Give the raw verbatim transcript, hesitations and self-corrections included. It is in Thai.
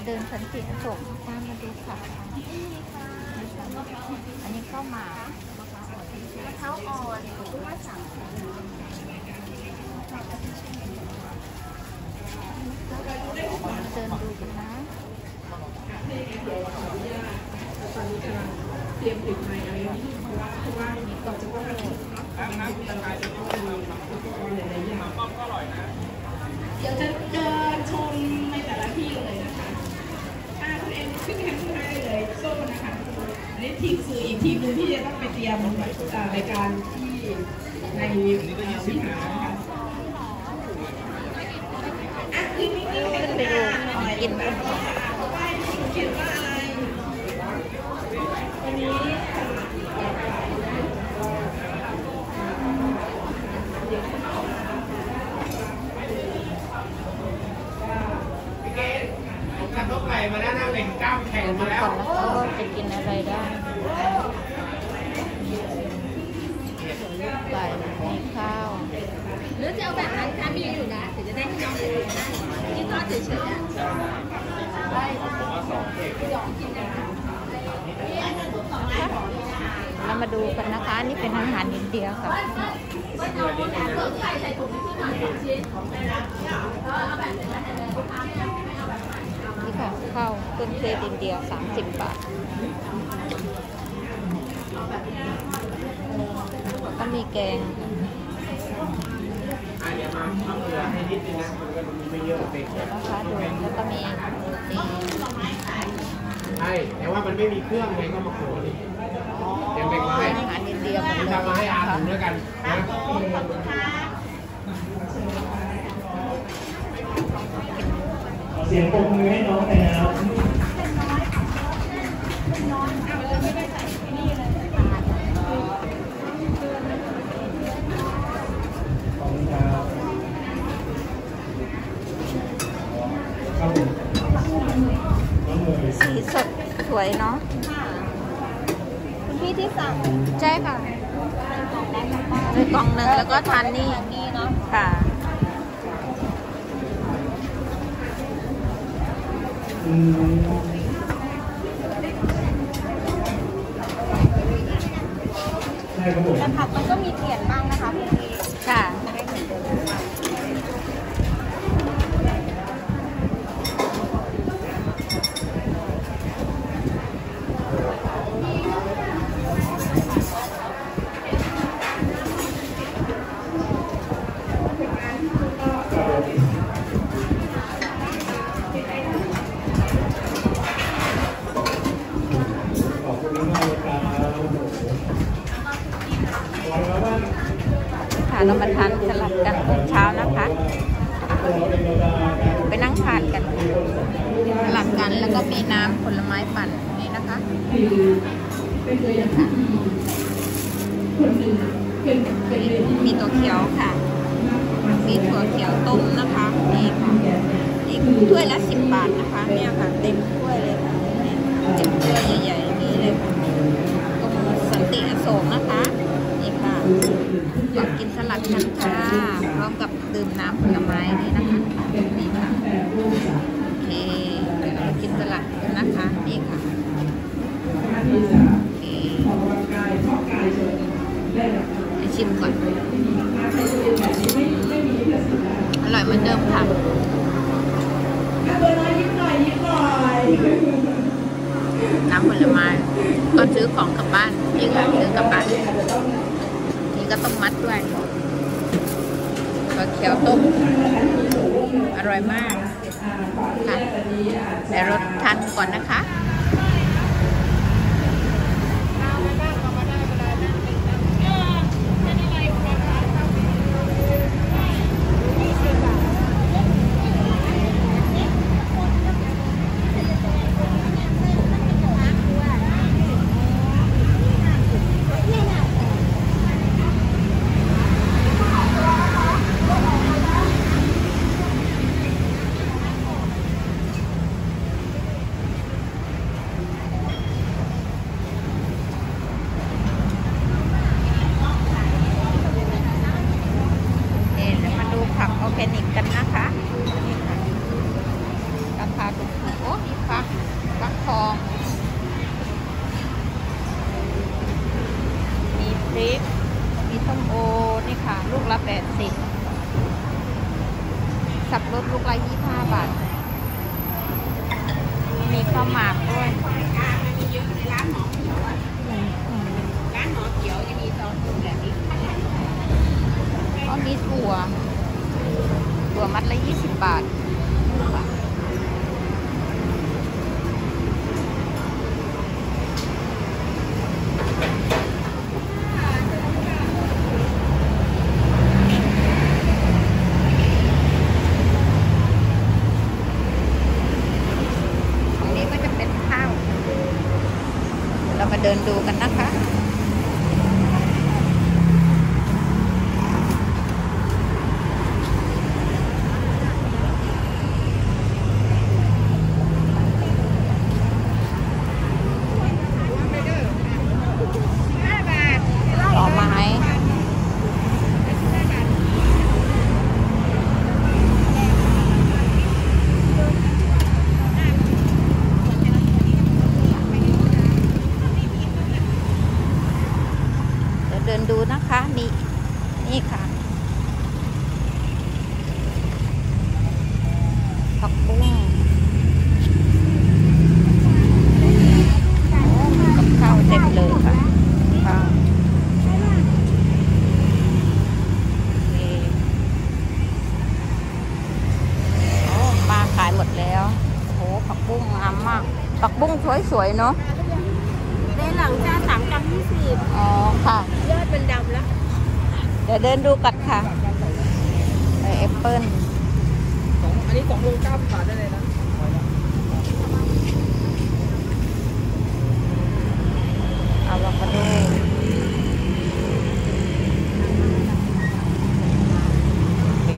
เดินสันติอโศกตามมาดูค่ะอันนี้เข้ามามะพร้าวอ่อนทุกว่าสั่งเดินดูกันนะตอนนี้กำลังเตรียมติดไม้อะไรนี้เพราะว่าเพราะว่าต่อจากว่าเราตลาดจะต้องมีอุปกรณ์หลายๆอย่างก็อร่อยนะเดี๋ยวจะเดินชมในแต่ละที่เลยนะคะถ้าคุณเอ็มขึ้นแคมป์ได้เลยโซ่นะคะอันนี้ทีมสื่ออีกทีมหนึ่งที่จะต้องไปเตรียมรายการที่ในวิหารนะคะอ่ะคือไม่ไม่เป็นไปดูกินเขียนว่าอะไรวันนี้พี่เกศขับรถไปมาแล้วนะเหล็กก้าวแข่งมาแล้วว่าจะกินอะไรได้ไก่มีข้าวหรือจะเอาแบบนั้นค่ะมีอยู่นะถึงจะได้ให้น้องเลยนะที่ทอดเฉยๆอ่ะได้กินนะคะเรามาดูกันนะคะนี่เป็นอาหารอินเดียค่ะนี่ค่ะข้าวเครื่องเทศอินเดียสามสิบบาทแล้วก็มีแกงนะคะดูแล้วก็มีตีใช่แต่ว่ามันไม่มีเครื่องไงก็มาโขลกยังเป็นไงอาหารอินเดียหมดเลยทำมาให้อาถุงด้วยกันนะเสียงปรบมือให้น้องไปแล้วสีสดสวยเนาะคุณพี่ที่สั่งใช่ค่ะเลยกล่องหนึ่งแล้วก็ทานนี่นี่เนาะค่ะแต่ผักมันก็มีเปลี่ยนบ้างนะคะพี่ค่ะเรามาทานสลัดกันตอนเช้านะคะไปนั่งทานกันสลัดกันแล้วก็มีน้ำผลไม้ปั่นนี่นะคะมีตัวเขียวค่ะมีถั่วเขียวต้มนะคะนี่ค่ะนี่ถ้วยละสิบบาทนะคะเนี่ยค่ะเต็มถ้วยเลยเต็มถ้วยใหญ่ๆนี่เลยค่ะตรงสันติอโศกนะคะนี่ค่ะก็กินสลัดกันค่ะพร้อมกับดื่มน้ำผลไม้นี่นะคะนี่ค่ะโอเคเดี๋ยวเรากินสลัดกันนะคะนี่ค่ะโอเคให้ชิมก่อนอร่อยเหมือนเดิมค่ะน้ำผลไม้ก็ซื้อของกลับบ้านนี่ค่ะซื้อกลับบ้านนี่ก็ต้องมัดด้วยถั่วเขียวต้มอร่อยมากค่ะแต่รสทานก่อนนะคะข้าวหมากด้วยมีเยอะในร้านหมอเขียวอ่ะร้านหมอเขียวจะมีซองแบบนี้ก็มีถั่วถั่วมัดละยี่สิบบาทตรงนี้ก็จะเป็นข้าว เรามาเดินดูกันนะคะ ต่อไม้เดี๋ยวเดินดูนะคะนี่นี่ค่ะผักบุ้งโอ้มีกับข้าวเต็มเลยค่ะข้าวปลาขายหมดแล้วโอ้โหผักบุ้งงามมากผักบุ้งสวยๆเนาะในหลังจานสามกรัมยี่สิบอ๋อค่ะยอดเป็นดำแล้วเดี๋ยวเดินดูกัดค่ะแอปเปิ้ลอันนี้สองโลเก้าสิบบาทได้เลยนะ